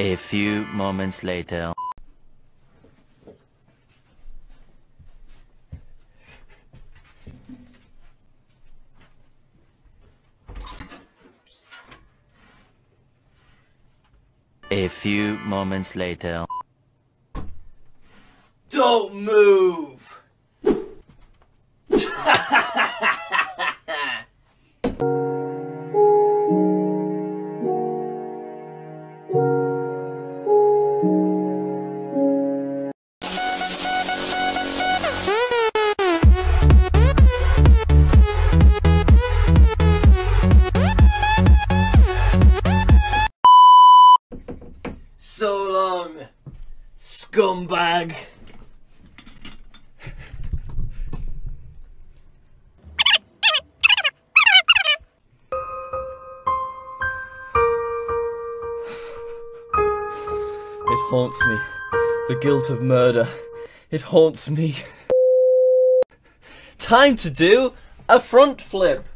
A few moments later. A few moments later. Don't move! So long, scumbag. It haunts me. The guilt of murder. It haunts me. Time to do a front flip.